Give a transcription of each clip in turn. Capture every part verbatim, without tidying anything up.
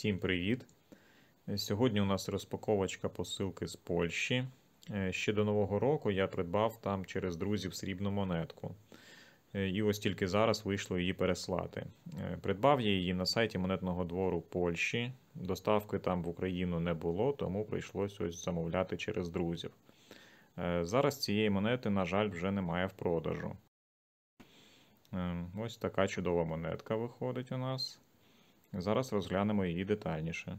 Всім привіт! Сьогодні у нас розпаковочка посилки з Польщі. Ще до Нового року я придбав там через друзів срібну монетку. І ось тільки зараз вийшло її переслати. Придбав я її на сайті монетного двору Польщі. Доставки там в Україну не було, тому прийшлось ось замовляти через друзів. Зараз цієї монети, на жаль, вже немає в продажу. Ось така чудова монетка виходить у нас. Зараз розглянемо її детальніше.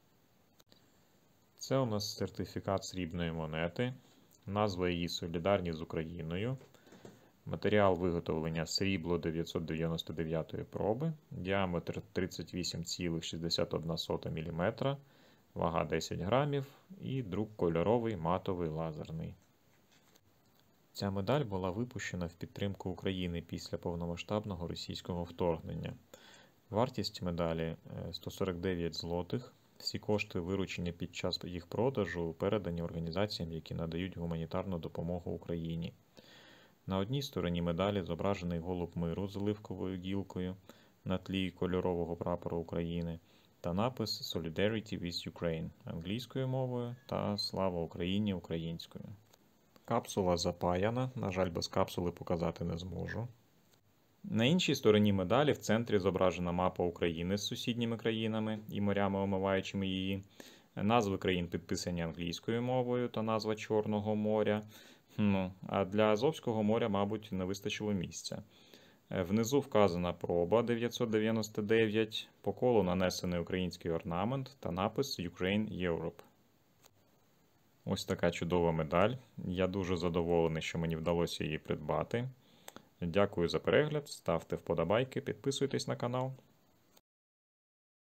Це у нас сертифікат срібної монети. Назва її «Солідарні з Україною». Матеріал виготовлення срібло дев'ятсот дев'яносто дев'ятої проби, діаметр тридцять вісім цілих шістдесят одна сота міліметра, вага десять грамів і друк кольоровий, матовий, лазерний. Ця медаль була випущена в підтримку України після повномасштабного російського вторгнення. Вартість медалі сто сорок дев'ять злотих. Всі кошти, виручені під час їх продажу, передані організаціям, які надають гуманітарну допомогу Україні. На одній стороні медалі зображений голуб миру з оливковою гілкою на тлі кольорового прапору України та напис «Solidarity with Ukraine» англійською мовою та «Слава Україні» українською. Капсула запаяна, на жаль, без капсули показати не зможу. На іншій стороні медалі в центрі зображена мапа України з сусідніми країнами і морями, омиваючими її. Назви країн підписані англійською мовою та назва Чорного моря. Ну, а для Азовського моря, мабуть, не вистачило місця. Внизу вказана проба дев'ятсот дев'яносто дев'ять, по колу нанесений український орнамент та напис «Ukraine Europe». Ось така чудова медаль. Я дуже задоволений, що мені вдалося її придбати. Дякую за перегляд, ставте вподобайки, підписуйтесь на канал.